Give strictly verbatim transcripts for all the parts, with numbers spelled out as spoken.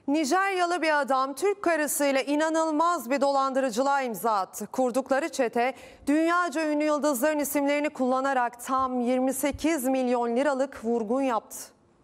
Nijeryalı bir adam Türk karısıyla inanılmaz bir dolandırıcılığa imza attı. Kurdukları çete dünyaca ünlü yıldızların isimlerini kullanarak tam yirmi sekiz milyon liralık vurgun yaptı.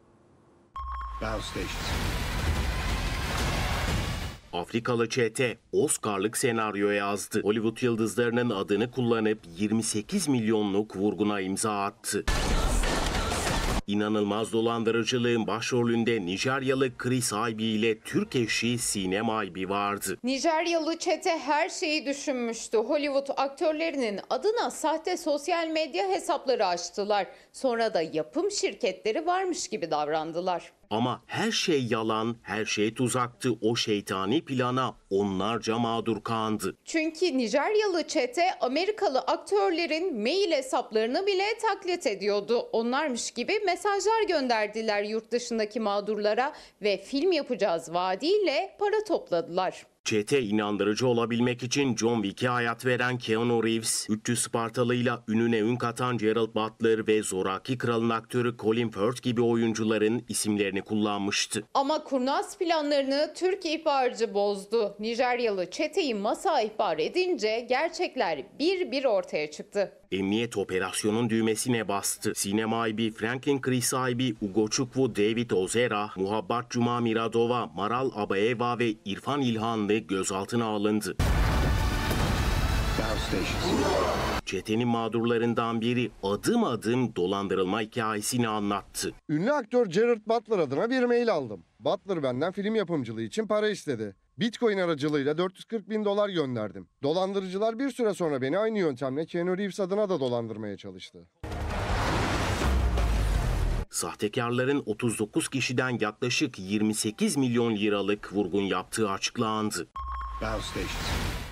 Afrikalı çete Oscar'lık senaryo yazdı. Hollywood yıldızlarının adını kullanıp yirmi sekiz milyonluk vurguna imza attı. İnanılmaz dolandırıcılığın başrolünde Nijeryalı Chris Ibe ile Türk eşi Sinem Ibe vardı. Nijeryalı çete her şeyi düşünmüştü. Hollywood aktörlerinin adına sahte sosyal medya hesapları açtılar. Sonra da yapım şirketleri varmış gibi davrandılar. Ama her şey yalan, her şey tuzaktı. O şeytani plana onlarca mağdur kandı. Çünkü Nijeryalı çete Amerikalı aktörlerin mail hesaplarını bile taklit ediyordu. Onlarmış gibi mesajlar gönderdiler yurt dışındaki mağdurlara ve film yapacağız vaadiyle para topladılar. Çete inandırıcı olabilmek için John Wick'e hayat veren Keanu Reeves, üç yüz Spartalı'yla ününe ün katan Gerald Butler ve Zoraki Kral'ın aktörü Colin Firth gibi oyuncuların isimlerini kullanmıştı. Ama kurnaz planlarını Türk ihbarcı bozdu. Nijeryalı çeteyi masa ihbar edince gerçekler bir bir ortaya çıktı. Emniyet operasyonun düğmesine bastı. Sinem Ibe, Franklin Chris Ibe, Ugochukwu David Ozera, Muhabbat Cuma Miradova, Maral Abaeva ve İrfan İlhanlı gözaltına alındı. Çetenin mağdurlarından biri adım adım dolandırılma hikayesini anlattı. Ünlü aktör Gerard Butler adına bir mail aldım. Butler benden film yapımcılığı için para istedi. Bitcoin aracılığıyla dört yüz kırk bin dolar gönderdim. Dolandırıcılar bir süre sonra beni aynı yöntemle Keanu Reeves adına da dolandırmaya çalıştı. Sahtekarların otuz dokuz kişiden yaklaşık yirmi sekiz milyon liralık vurgun yaptığı açıklandı. Battle stations.